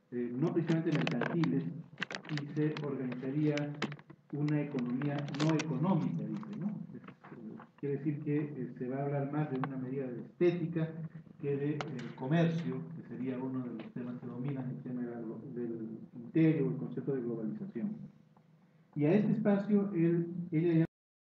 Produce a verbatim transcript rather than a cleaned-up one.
eh, no precisamente mercantiles, y se organizaría una economía no económica, dice, ¿no? Es, eh, quiere decir que eh, se va a hablar más de una medida de estética que de eh, comercio, que sería uno de los temas que dominan el tema de la, del imperio, el concepto de globalización. Y a este espacio él, ella